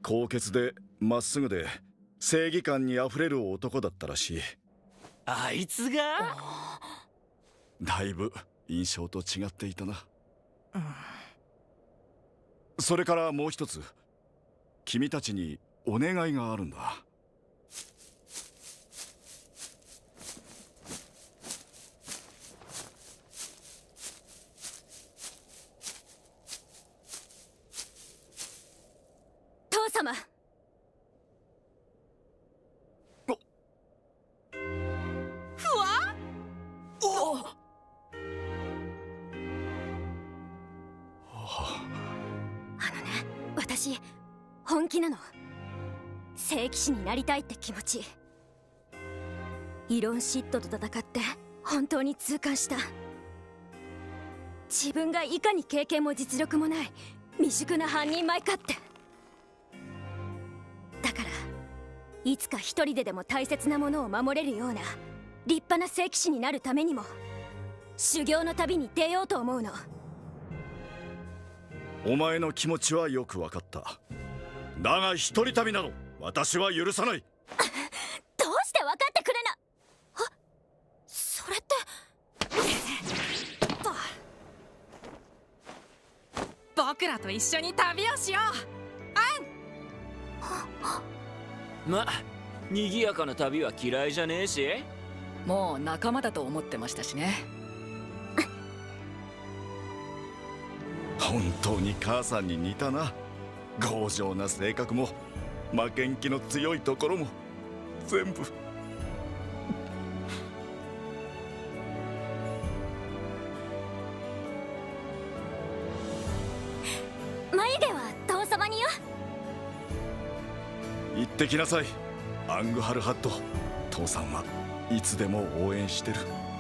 高潔でまっすぐで正義感にあふれる男だったらしい。 あいつが？ だいぶ印象と違っていたな。それからもう一つ、君たちにお願いがあるんだ。 父様。 ふわ？おっ。 私本気なの。聖騎士になりたいって気持ち。イロンシッドと戦って本当に痛感した。自分がいかに経験も実力もない未熟な半人前かって。だからいつか一人でも大切なものを守れるような立派な聖騎士になるためにも修行の旅に出ようと思うの。 お前の気持ちはよく分かった。だが一人旅など私は許さない。 どうして分かってくれな。あ、それって僕らと一緒に旅をしよう。ま、賑やかな旅は嫌いじゃねえし。 もう仲間だと思ってましたしね。 本当に母さんに似たな。強情な性格も負けん気の強いところも全部。 眉毛は父様によ。 行ってきなさい、アングハルハット。父さんはいつでも応援してる。